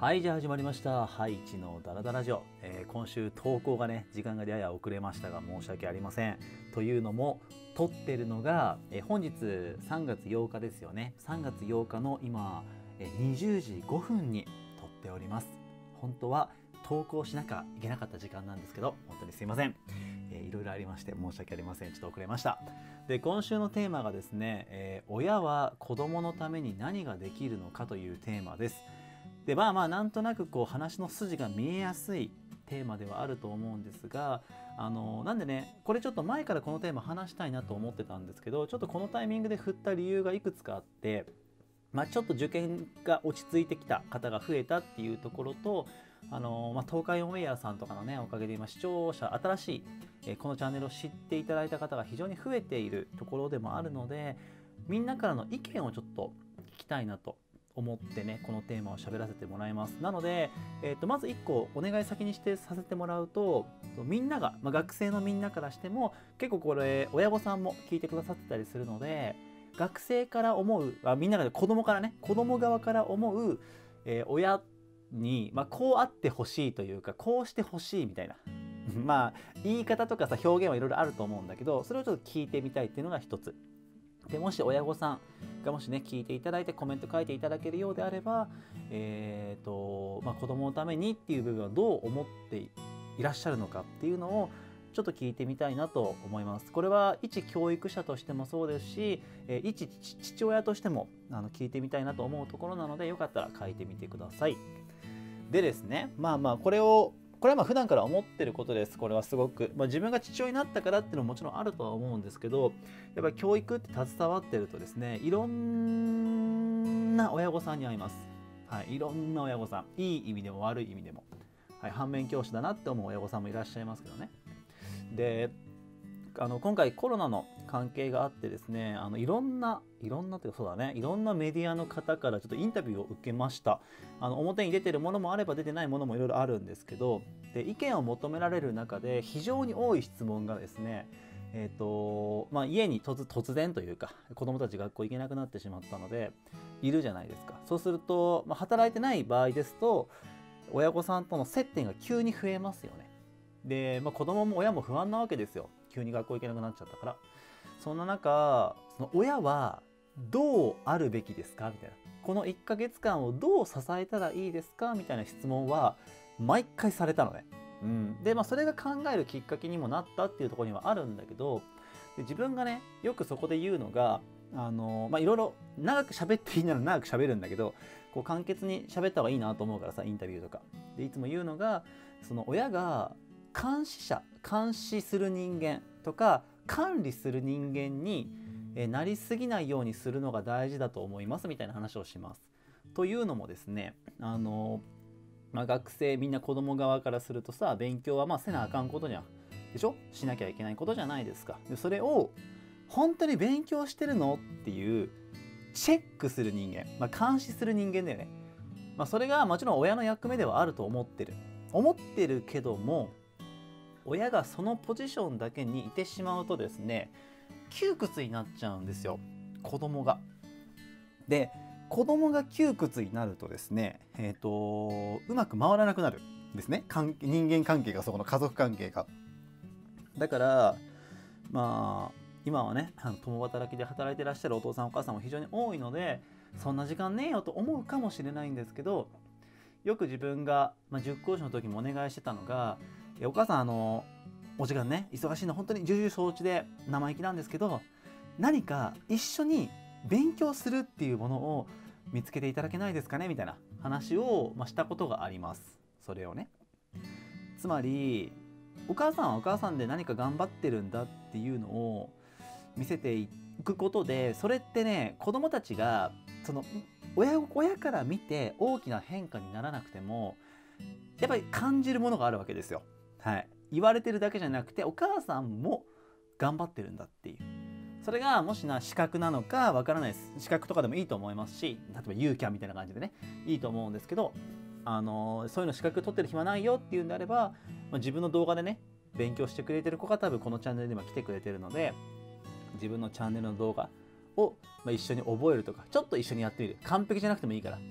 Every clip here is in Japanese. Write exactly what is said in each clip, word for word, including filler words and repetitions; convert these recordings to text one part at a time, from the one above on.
はい、じゃあ始まりました。ハイチのダラダラジオ。えー今週投稿がね、時間がやや遅れましたが申し訳ありません。というのも、撮ってるのが、えー本日さんがつようかですよね。さんがつようかの今、えーにじゅうじごふんに撮っております。本当は投稿しなきゃいけなかった時間なんですけど、本当にすいません。えーいろいろありまして申し訳ありません。ちょっと遅れました。で、今週のテーマがですね、えー親は子供のために何ができるのかというテーマです。でまあまあなんとなくこう話の筋が見えやすいテーマではあると思うんですが、あのなんでねこれちょっと前からこのテーマ話したいなと思ってたんですけど、ちょっとこのタイミングで振った理由がいくつかあって、まあ、ちょっと受験が落ち着いてきた方が増えたっていうところと、あのまあ、東海オンエアさんとかのねおかげで今視聴者新しい、えーこのチャンネルを知っていただいた方が非常に増えているところでもあるので、みんなからの意見をちょっと聞きたいなと思ってねこのテーマを喋らせてもらいます。なので、えー、とまずいっこお願い先にしてさせてもらうと、みんなが、まあ、学生のみんなからしても結構これ親御さんも聞いてくださってたりするので、学生から思うあみんなが子供からね子供側から思う、えー親に、まあ、こうあってほしいというかこうしてほしいみたいなまあ言い方とかさ表現はいろいろあると思うんだけど、それをちょっと聞いてみたいっていうのが一つで、もし親御さんがもしね聞いていただいてコメント書いていただけるようであれば、えーとまあ、子供のためにっていう部分はどう思っていらっしゃるのかっていうのをちょっと聞いてみたいなと思います。これは一教育者としてもそうですし、えー一父親としてもあの聞いてみたいなと思うところなので、よかったら書いてみてください。でですね、まあまあこれをこれはまあ普段から思ってることです。これはすごく、まあ、自分が父親になったからっていうのももちろんあるとは思うんですけど、やっぱり教育って携わってるとですね、いろんな親御さんに会います。はい、いろんな親御さん、いい意味でも悪い意味でも、はい、反面教師だなって思う親御さんもいらっしゃいますけどね。であの今回コロナの関係があってですね、あのいろんないろんなというかそうだねいろんなメディアの方からちょっとインタビューを受けました。あの表に出てるものもあれば出てないものもいろいろあるんですけど、で意見を求められる中で非常に多い質問がですね、えーとまあ、家に突突然というか子供たち学校行けなくなってしまったのでいるじゃないですか。そうすると、まあ、働いてない場合ですと親御さんとの接点が急に増えますよね。で、まあ、子供も親も不安なわけですよ。急に学校行けなくなっちゃったから。そんな中、その親はどうあるべきですかみたいな。このいっかげつかんをどう支えたらいいですかみたいな質問は毎回されたのね。うん、で、まあ、それが考えるきっかけにもなったっていうところにはあるんだけど、で自分がねよくそこで言うのが、あのまあいろいろ長く喋っていいなら長く喋るんだけど、こう簡潔に喋った方がいいなと思うからさ、インタビューとかでいつも言うのが、その親が監視者監視する人間とか管理する人間になりすぎないようにするのが大事だと思いますみたいな話をします。というのもですね、あの、まあ、学生みんな子供側からするとさ、勉強はまあせなあかんことじゃんでしょ、しなきゃいけないことじゃないですか。でそれを本当に勉強してるのっていうチェックする人間、まあ、監視する人間だよね。まあ、それがもちろん親の役目ではあると思ってる思ってるけども、親がそのポジションだけにいてしまうとですね、窮屈になっちゃうんですよ、子供が。で子供が窮屈になるとですね、えーとうまく回らなくなるんですね、人間関係が、そこの家族関係が。だからまあ今はねあの共働きで働いてらっしゃるお父さんお母さんも非常に多いので、そんな時間ねえよと思うかもしれないんですけど、よく自分が、まあ、塾講師の時もお願いしてたのが、お母さんあのお時間ね忙しいの本当に重々承知で生意気なんですけど、何か一緒に勉強するっていうものを見つけていただけないですかねみたいな話を、まあ、したことがあります。それをね、つまりお母さんはお母さんで何か頑張ってるんだっていうのを見せていくことで、それってね子供たちがその親親から見て大きな変化にならなくてもやっぱり感じるものがあるわけですよ。はい、言われてるだけじゃなくてお母さんも頑張ってるんだっていう、それがもしな資格なのかわからないです。資格とかでもいいと思いますし、例えばユーキャンみたいな感じでねいいと思うんですけど、あのーそういうの資格取ってる暇ないよっていうんであれば、まあ、自分の動画でね勉強してくれてる子が多分このチャンネルにも来てくれてるので、自分のチャンネルの動画を、まあ、一緒に覚えるとか、ちょっと一緒にやってみる、完璧じゃなくてもいいから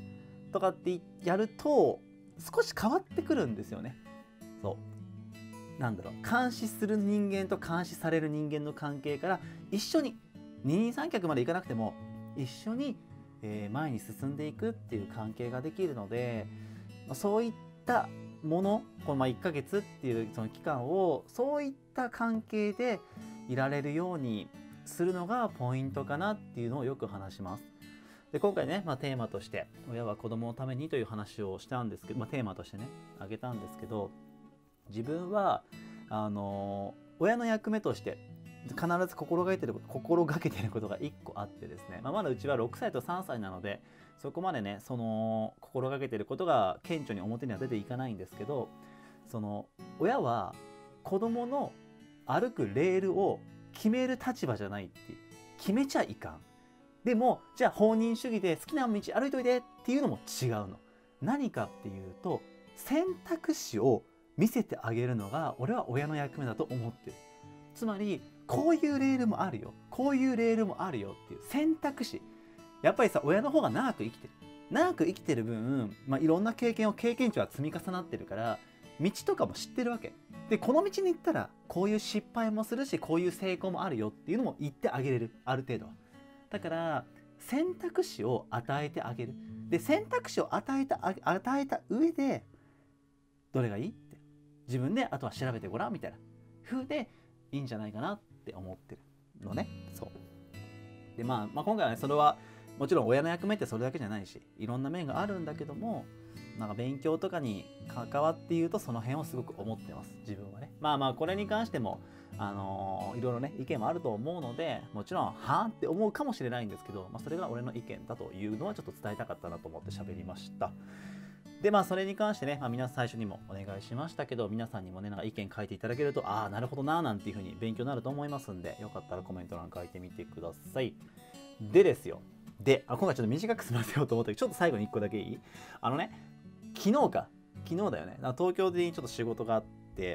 とかってやると少し変わってくるんですよね。そうなんだろう、監視する人間と監視される人間の関係から一緒に二人三脚までいかなくても一緒に、えー、前に進んでいくっていう関係ができるので、そういったもの、このまあいっかげつっていうその期間をそういった関係でいられるようにするのがポイントかなっていうのをよく話します。で今回ね、まあ、テーマとして親は子供のためにという話をしたんですけど、まあ、テーマとしてね挙げたんですけど、自分はあの親の役目として必ず心がけてる心がけてることがいっこあってですね、まあ、まだうちはろくさいとさんさいなのでそこまでねその心がけてることが顕著に表には出ていかないんですけど、その親は子供の歩くレールを決める立場じゃないっていう、決めちゃいかん。でもじゃあ放任主義で好きな道歩いといてっていうのも違うの。何かっていうと選択肢を見せてあげるのが俺は親の役目だと思ってる。つまりこういうレールもあるよ、こういうレールもあるよっていう選択肢。やっぱりさ、親の方が長く生きてる長く生きてる分、まあ、いろんな経験を経験値は積み重なってるから道とかも知ってるわけで、この道に行ったらこういう失敗もするしこういう成功もあるよっていうのも言ってあげれる、ある程度は。だから選択肢を与えてあげる。で選択肢を与えた与えた上でどれがいいって自分であとは調べてごらんみたいな風でいいんじゃないかなって思ってるのね。そうで、まあ、まあ今回はねそれはもちろん親の役目ってそれだけじゃないしいろんな面があるんだけども、なんか勉強とかに関わって言うとその辺をすごく思ってます自分はね。まあまあこれに関してもあのー、いろいろね意見もあると思うので、もちろんはあって思うかもしれないんですけど、まあ、それが俺の意見だというのはちょっと伝えたかったなと思って喋りました。でまあそれに関してね、まあ、皆さん最初にもお願いしましたけど、皆さんにもねなんか意見書いていただけると、ああなるほどなーなんていう風に勉強になると思いますんで、よかったらコメント欄書いてみてください。でですよ、であ今回ちょっと短く済ませようと思ったけど、ちょっと最後にいっこだけいい？あのね昨日か昨日だよね、東京でちょっと仕事があって、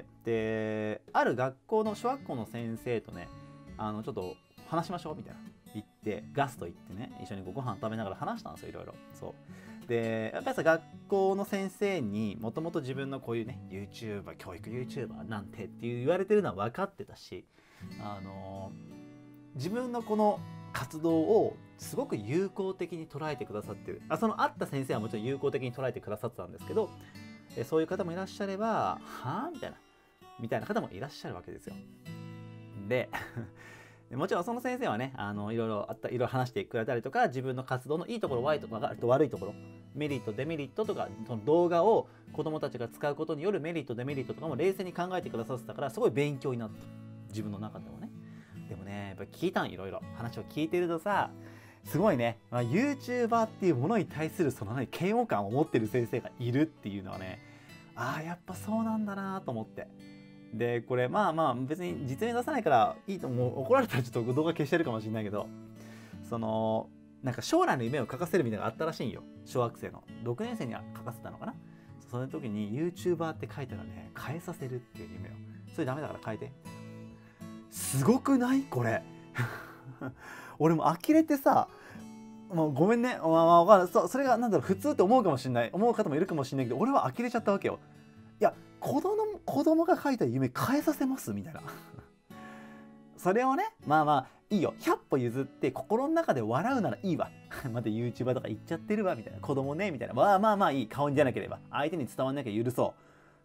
である学校の小学校の先生とねあのちょっと話しましょうみたいな言ってガスト行ってね一緒にご飯食べながら話したんですよ、いろいろ。そうでやっぱりさ学校の先生にもともと自分のこういうね YouTuber 教育 YouTuber なんてっていう言われてるのは分かってたし、あのー、自分のこの活動をすごく有効的に捉えてくださってる、あその会った先生はもちろん有効的に捉えてくださってたんですけど、えそういう方もいらっしゃればはあみたいなみたいな方もいらっしゃるわけですよ。でもちろんその先生はねあのいろいろあったいろいろ話してくれたりとか、自分の活動のいいところ悪いところ悪いところメリットデメリットとか、その動画を子どもたちが使うことによるメリットデメリットとかも冷静に考えてくださってたから、すごい勉強になった自分の中でもね。でもねやっぱ聞いたん、いろいろ話を聞いてるとさ、すごいね、まあ、YouTuber っていうものに対するその何嫌悪感を持ってる先生がいるっていうのはね、ああやっぱそうなんだなと思って。でこれまあまあ別に実名出さないからいいと思う、怒られたらちょっと動画消してるかもしれないけど、そのなんか将来の夢を書かせるみたいなのがあったらしいんよ、小学生のろくねん生には書かせたのかな。その時に YouTuber って書いたらね変えさせるっていう夢を、それダメだから変えて。すごくないこれ俺も呆れてさ、もうごめんね、まあまあ分かる、そそれがなんだろう普通って思うかもしれない思う方もいるかもしれないけど、俺は呆れちゃったわけよ。いや子供子供が書いた夢変えさせますみたいなそれをねまあまあいいよ、ひゃっぽ譲って心の中で笑うならいいわまた YouTuber とか言っちゃってるわみたいな、子供ねみたいな、まあまあまあいい、顔に出なければ相手に伝わんなきゃ許そう、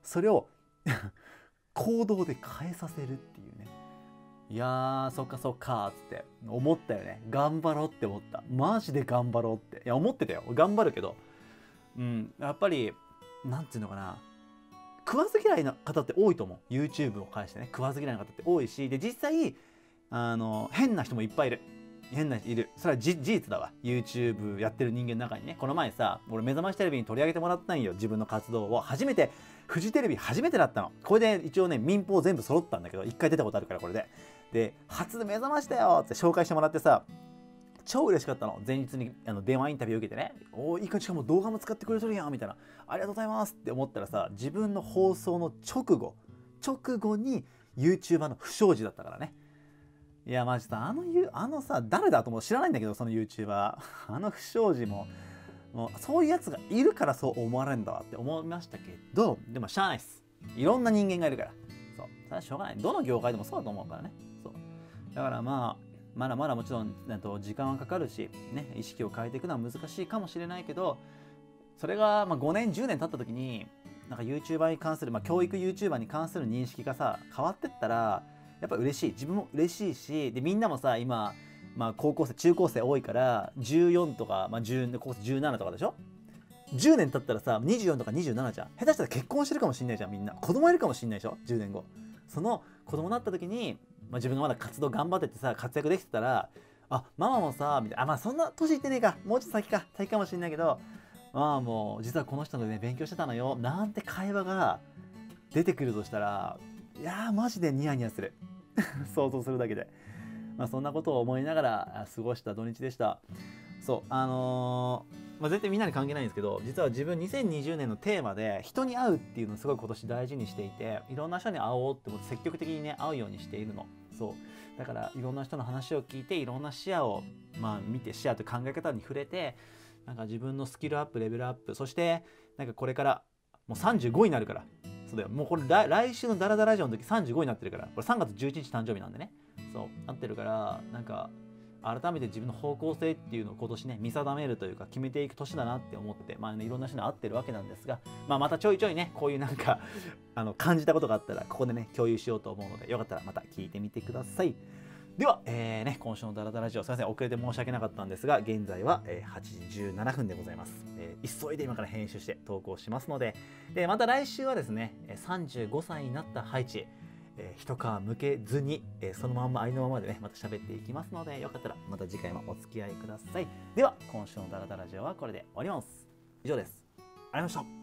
それを行動で変えさせるっていうね。いやーそっかそっかーっつって思ったよね。頑張ろうって思った、マジで頑張ろうって。いや思ってたよ、頑張るけど、うんやっぱりなんていうのかな、食わず嫌いな方って多いと思う。 YouTube を介してね食わず嫌いな方って多いし、で実際あの変な人もいっぱいいる変な人いる、それは事実だわ。 YouTube やってる人間の中にね、この前さ俺目覚ましテレビに取り上げてもらったんよ、自分の活動を。初めてフジテレビ初めてだったの。これで一応ね民放全部揃ったんだけど、一回出たことあるからこれでで初で目覚ましたよって紹介してもらってさ、超嬉しかったの。前日にあの電話インタビュー受けてね、おーいい感じ、しかも動画も使ってくれとるやんみたいな、ありがとうございますって思ったらさ、自分の放送の直後直後に YouTuber の不祥事だったからね。いやマジさあのあのさ誰だと思う知らないんだけど、その YouTuber あの不祥事ももうそういうやつがいるからそう思われるんだわって思いましたけど、でもしゃあないっす。いろんな人間がいるから。そう。それはしょうがない。どの業界でもそうだと思うからね。そう。だからまあ、まだまだもちろん時間はかかるし、ね、意識を変えていくのは難しいかもしれないけど、それがまあごねんじゅうねん経った時になんか YouTuber に関する、まあ、教育 YouTuber に関する認識がさ変わってったらやっぱ嬉しい。自分も嬉しいし、でみんなもさ今、まあ、高校生中高生多いからじゅうよんとか、まあ、じゅう高校生じゅうななとかでしょ。じゅうねん経ったらさにじゅうよんとかにじゅうななじゃん。下手したら結婚してるかもしんないじゃん。みんな子供いるかもしんないでしょ。じゅうねんごその子供になった時に、まあ、自分がまだ活動頑張っててさ活躍できてたら、あママもさみたいな、あまあそんな年いってねえか、もうちょっと先か先かもしんないけど、まあもう実はこの人のね勉強してたのよなんて会話が出てくるとしたら、いやーマジでニヤニヤする想像するだけで、まあ、そんなことを思いながら過ごした土日でした。そうあのー、まあ、全然みんなに関係ないんですけど、実は自分にせんにじゅうねんのテーマで人に会うっていうのをすごい今年大事にしていて、いろんな人に会おうって思って積極的にね会うようにしているの。そうだからいろんな人の話を聞いて、いろんな視野をまあ見て、視野という考え方に触れて、なんか自分のスキルアップ、レベルアップ、そしてなんかこれからもうさんじゅうごになるから、そうだよ、もうこれ来来週のダラダラジオの時さんじゅうごになってるから、これさんがつじゅういちにち誕生日なんでね、そうなってるから、なんか改めて自分の方向性っていうのを今年ね見定めるというか決めていく年だなって思ってて、まあねいろんな人に会ってるわけなんですが、まあまたちょいちょいねこういうなんかあの感じたことがあったらここでね共有しようと思うので、よかったらまた聞いてみてください。では、えーね、今週のダラダラジオ、すみません遅れて申し訳なかったんですが、現在は、えー、はちじじゅうななふんでございます、えー、急いで今から編集して投稿しますので、でまた来週はですねさんじゅうごさいになったハイチ、えー、一皮向けずに、えー、そのまんまありのままでねまた喋っていきますので、よかったらまた次回もお付き合いください。では今週のダラダラジオはこれで終わります。以上です。ありがとうございました。